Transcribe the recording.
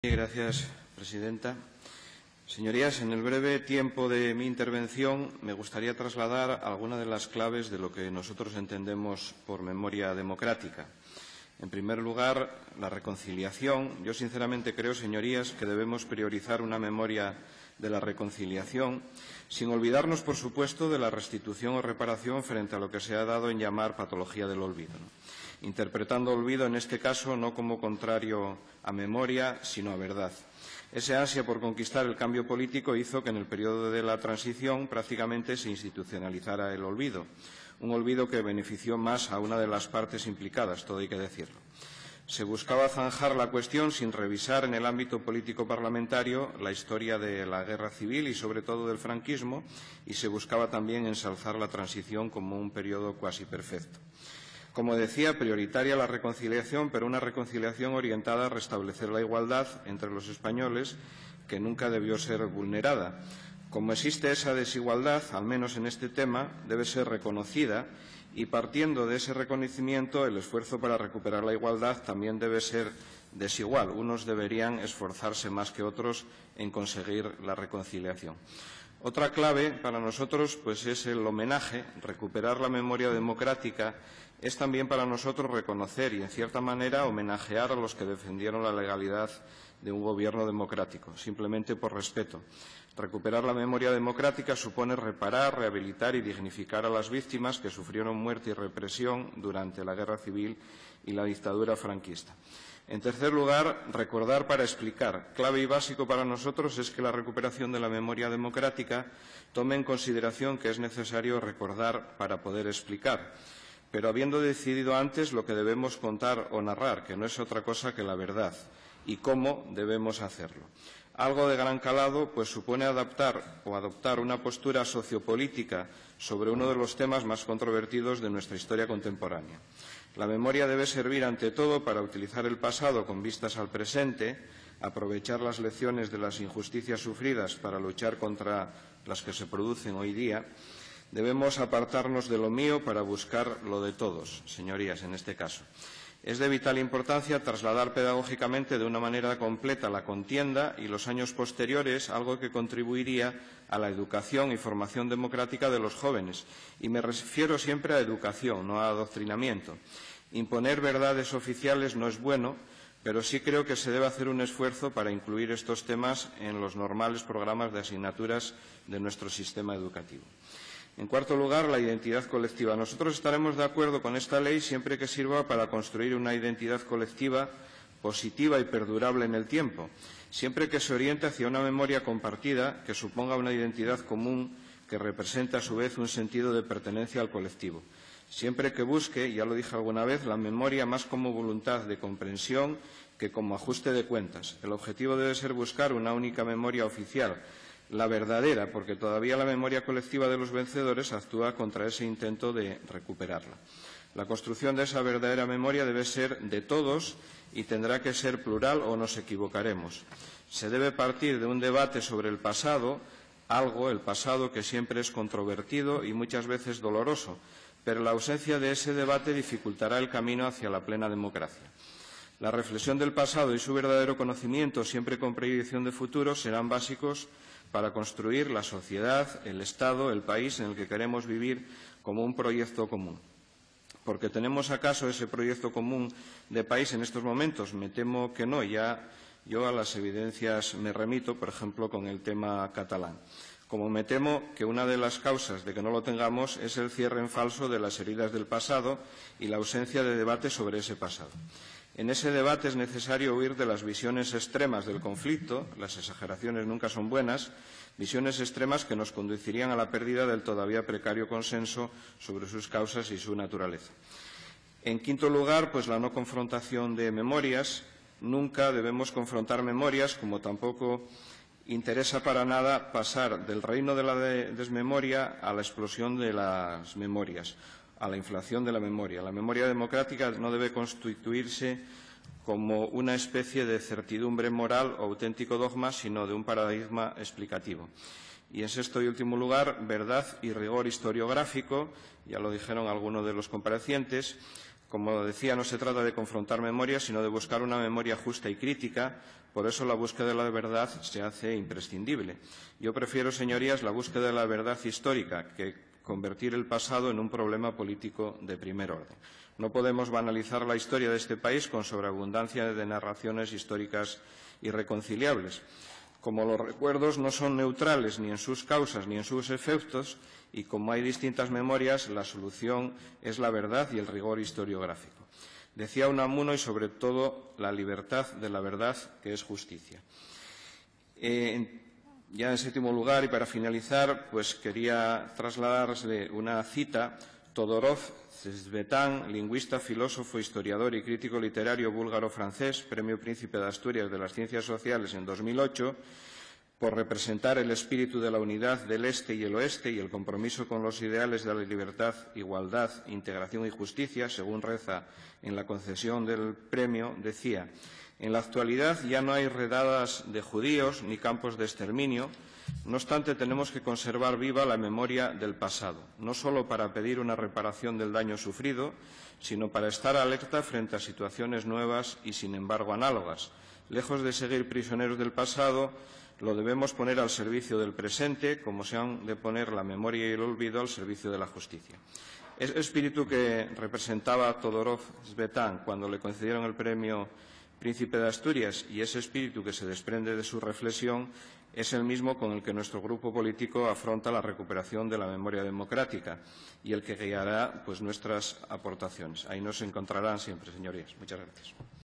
Gracias, presidenta. Señorías, en el breve tiempo de mi intervención me gustaría trasladar algunas de las claves de lo que nosotros entendemos por memoria democrática. En primer lugar, la reconciliación. Yo sinceramente creo, señorías, que debemos priorizar una memoria de la reconciliación, sin olvidarnos, por supuesto, de la restitución o reparación frente a lo que se ha dado en llamar patología del olvido, interpretando olvido en este caso no como contrario a memoria, sino a verdad. Ese ansia por conquistar el cambio político hizo que en el periodo de la transición prácticamente se institucionalizara el olvido, un olvido que benefició más a una de las partes implicadas, todo hay que decirlo. Se buscaba zanjar la cuestión sin revisar en el ámbito político parlamentario la historia de la guerra civil y sobre todo del franquismo, y se buscaba también ensalzar la transición como un periodo cuasi perfecto. Como decía, prioritaria la reconciliación, pero una reconciliación orientada a restablecer la igualdad entre los españoles, que nunca debió ser vulnerada. Como existe esa desigualdad, al menos en este tema, debe ser reconocida y, partiendo de ese reconocimiento, el esfuerzo para recuperar la igualdad también debe ser desigual. Unos deberían esforzarse más que otros en conseguir la reconciliación. Otra clave para nosotros es el homenaje. Recuperar la memoria democrática es también para nosotros reconocer y, en cierta manera, homenajear a los que defendieron la legalidad de un gobierno democrático, simplemente por respeto. Recuperar la memoria democrática supone reparar, rehabilitar y dignificar a las víctimas que sufrieron muerte y represión durante la guerra civil y la dictadura franquista. En tercer lugar, recordar para explicar. Clave y básico para nosotros es que la recuperación de la memoria democrática tome en consideración que es necesario recordar para poder explicar, pero habiendo decidido antes lo que debemos contar o narrar, que no es otra cosa que la verdad, y cómo debemos hacerlo. Algo de gran calado, supone adaptar o adoptar una postura sociopolítica sobre uno de los temas más controvertidos de nuestra historia contemporánea. La memoria debe servir ante todo para utilizar el pasado con vistas al presente, aprovechar las lecciones de las injusticias sufridas para luchar contra las que se producen hoy día. Debemos apartarnos de lo mío para buscar lo de todos, señorías, en este caso. Es de vital importancia trasladar pedagógicamente de una manera completa la contienda y los años posteriores, algo que contribuiría a la educación y formación democrática de los jóvenes. Y me refiero siempre a educación, no a adoctrinamiento. Imponer verdades oficiales no es bueno, pero sí creo que se debe hacer un esfuerzo para incluir estos temas en los normales programas de asignaturas de nuestro sistema educativo. En cuarto lugar, la identidad colectiva. Nosotros estaremos de acuerdo con esta ley siempre que sirva para construir una identidad colectiva positiva y perdurable en el tiempo, siempre que se oriente hacia una memoria compartida que suponga una identidad común que represente a su vez un sentido de pertenencia al colectivo. Siempre que busque, ya lo dije alguna vez, la memoria más como voluntad de comprensión que como ajuste de cuentas. El objetivo debe ser buscar una única memoria oficial, la verdadera, porque todavía la memoria colectiva de los vencedores actúa contra ese intento de recuperarla. La construcción de esa verdadera memoria debe ser de todos y tendrá que ser plural o nos equivocaremos. Se debe partir de un debate sobre el pasado, el pasado que siempre es controvertido y muchas veces doloroso, pero la ausencia de ese debate dificultará el camino hacia la plena democracia. La reflexión del pasado y su verdadero conocimiento, siempre con proyección de futuro, serán básicos para construir la sociedad, el Estado, el país en el que queremos vivir como un proyecto común. ¿Porque tenemos acaso ese proyecto común de país en estos momentos? Me temo que no. Ya yo a las evidencias me remito, por ejemplo, con el tema catalán. Como me temo que una de las causas de que no lo tengamos es el cierre en falso de las heridas del pasado y la ausencia de debate sobre ese pasado. En ese debate es necesario huir de las visiones extremas del conflicto, las exageraciones nunca son buenas, visiones extremas que nos conducirían a la pérdida del todavía precario consenso sobre sus causas y su naturaleza. En quinto lugar, la no confrontación de memorias. Nunca debemos confrontar memorias, como tampoco interesa para nada pasar del reino de la desmemoria a la explosión de las memorias, a la inflación de la memoria. La memoria democrática no debe constituirse como una especie de certidumbre moral o auténtico dogma, sino de un paradigma explicativo. Y en sexto y último lugar, verdad y rigor historiográfico, ya lo dijeron algunos de los comparecientes, Como decía, no se trata de confrontar memorias, sino de buscar una memoria justa y crítica. Por eso la búsqueda de la verdad se hace imprescindible. Yo prefiero, señorías, la búsqueda de la verdad histórica que convertir el pasado en un problema político de primer orden. No podemos banalizar la historia de este país con sobreabundancia de narraciones históricas irreconciliables. Como los recuerdos no son neutrales ni en sus causas ni en sus efectos, y como hay distintas memorias, la solución es la verdad y el rigor historiográfico. Decía Unamuno, y sobre todo la libertad de la verdad, que es justicia. Ya en séptimo lugar, y para finalizar, pues quería trasladarle una cita. Todorov Zvezdan, lingüista, filósofo, historiador y crítico literario búlgaro-francés, Premio Príncipe de Asturias de las Ciencias Sociales en 2008, por representar el espíritu de la unidad del Este y el Oeste y el compromiso con los ideales de la libertad, igualdad, integración y justicia, según reza en la concesión del premio, decía: en la actualidad ya no hay redadas de judíos ni campos de exterminio. No obstante, tenemos que conservar viva la memoria del pasado, no solo para pedir una reparación del daño sufrido, sino para estar alerta frente a situaciones nuevas y, sin embargo, análogas. Lejos de seguir prisioneros del pasado, lo debemos poner al servicio del presente, como se han de poner la memoria y el olvido al servicio de la justicia. Ese espíritu que representaba Todorov Zvezdan cuando le concedieron el premio Príncipe de Asturias, y ese espíritu que se desprende de su reflexión, es el mismo con el que nuestro grupo político afronta la recuperación de la memoria democrática y el que guiará nuestras aportaciones. Ahí nos encontrarán siempre, señorías. Muchas gracias.